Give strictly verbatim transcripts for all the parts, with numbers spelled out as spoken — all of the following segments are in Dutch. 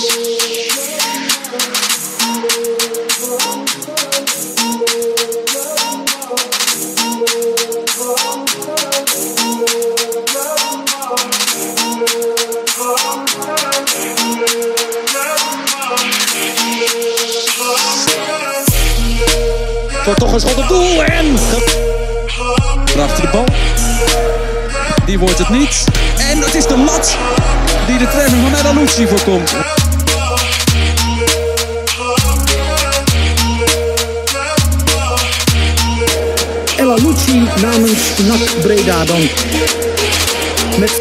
Wordt toch een schot op doel en... Achter de bal. Die wordt het niet. En het is de lat die de treffer van El Alouchi voorkomt. El Alouchi namens N A C Breda dan. Met...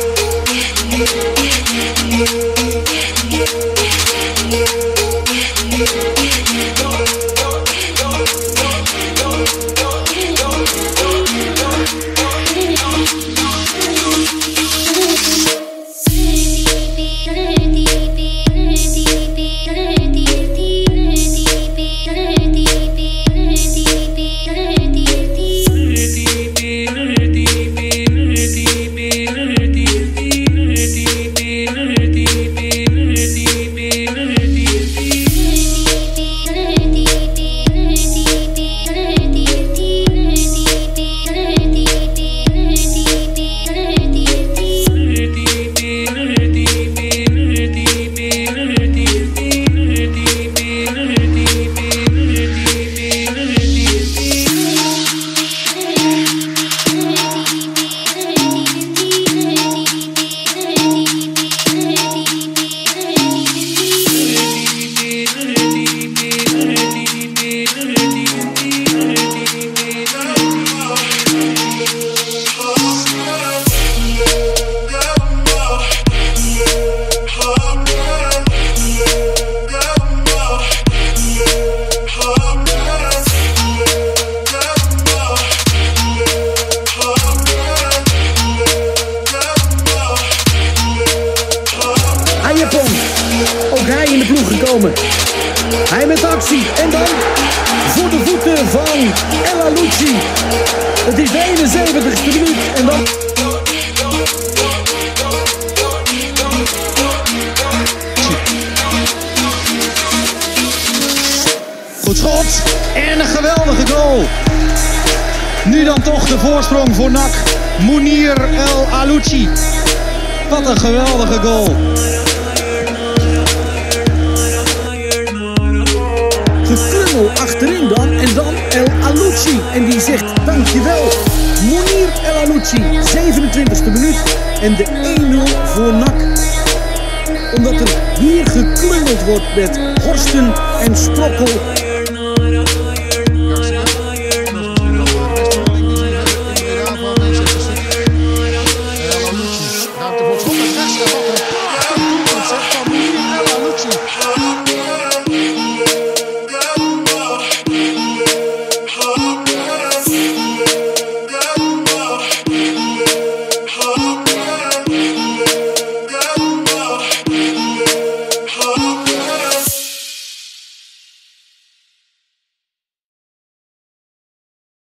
Ook hij in de ploeg gekomen. Hij met actie. En dan voor de voeten van El Alouchi. Het is de eenenzeventigste minuut. En dan... Goed schot. En een geweldige goal. Nu dan toch de voorsprong voor N A C. Mounir El Alouchi. Wat een geweldige goal. Geklungel achterin dan en dan El Alouchi. En die zegt dankjewel. Mounir El Alouchi, zevenentwintigste minuut. En de één nul voor N A C. Omdat er hier geklungeld wordt met Horsten en Sprokkel.